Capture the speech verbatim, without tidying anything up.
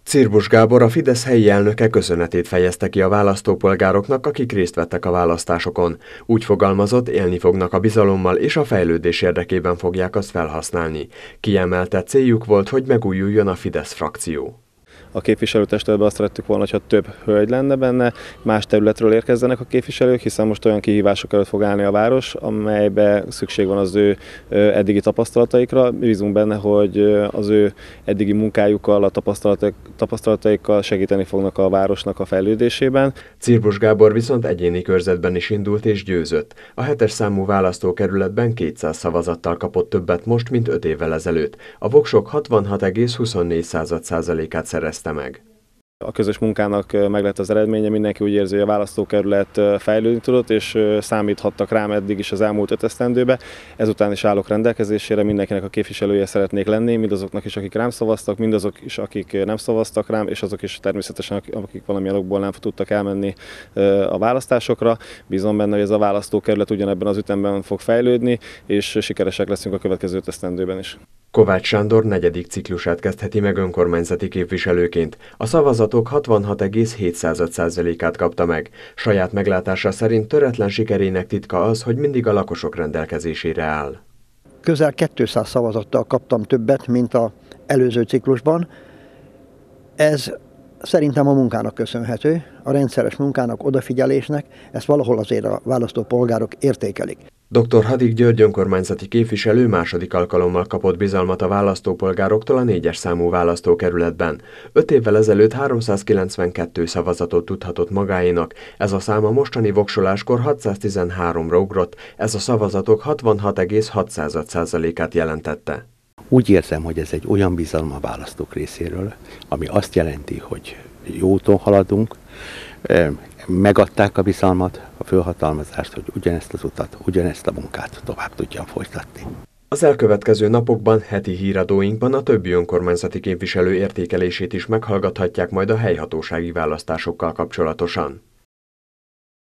Cirbus Gábor, a Fidesz helyi elnöke köszönetét fejezte ki a választópolgároknak, akik részt vettek a választásokon. Úgy fogalmazott, élni fognak a bizalommal, és a fejlődés érdekében fogják azt felhasználni. Kiemelte, céljuk volt, hogy megújuljon a Fidesz frakció. A képviselőtestületben azt szerettük volna, hogyha több hölgy lenne benne, más területről érkezzenek a képviselők, hiszen most olyan kihívások előtt fog állni a város, amelybe szükség van az ő eddigi tapasztalataikra. Bízunk benne, hogy az ő eddigi munkájukkal, a tapasztalataikkal segíteni fognak a városnak a fejlődésében. Cirbus Gábor viszont egyéni körzetben is indult és győzött. A hetes számú választókerületben kétszáz szavazattal kapott többet most, mint öt évvel ezelőtt. A voksok hatvanhat egész huszonnégy százalékát szerezte meg. A közös munkának meg lett az eredménye, mindenki úgy érzi, hogy a választókerület fejlődni tudott, és számíthattak rám eddig is az elmúlt öt esztendőbe. Ezután is állok rendelkezésére, mindenkinek a képviselője szeretnék lenni, mindazoknak is, akik rám szavaztak, mindazok is, akik nem szavaztak rám, és azok is természetesen, akik valamilyen okból nem tudtak elmenni a választásokra. Bízom benne, hogy ez a választókerület ugyanebben az ütemben fog fejlődni, és sikeresek leszünk a következő öt esztendőben is. Kovács Sándor negyedik ciklusát kezdheti meg önkormányzati képviselőként. A szavazatok hatvanhat egész hét százalékát kapta meg. Saját meglátása szerint töretlen sikerének titka az, hogy mindig a lakosok rendelkezésére áll. Közel kétszáz szavazattal kaptam többet, mint az előző ciklusban. Ez szerintem a munkának köszönhető, a rendszeres munkának, odafigyelésnek, ezt valahol azért a választópolgárok értékelik. doktor Hadik György önkormányzati képviselő második alkalommal kapott bizalmat a választópolgároktól a négyes számú választókerületben. Öt évvel ezelőtt háromszázkilencvenkettő szavazatot tudhatott magáénak, ez a szám a mostani voksoláskor hatszáztizenháromra ugrott, ez a szavazatok hatvanhat egész hat százalékát jelentette. Úgy érzem, hogy ez egy olyan bizalom a választók részéről, ami azt jelenti, hogy jó úton haladunk, megadták a bizalmat, a fölhatalmazást, hogy ugyanezt az utat, ugyanezt a munkát tovább tudjam folytatni. Az elkövetkező napokban heti híradóinkban a többi önkormányzati képviselő értékelését is meghallgathatják majd a helyhatósági választásokkal kapcsolatosan.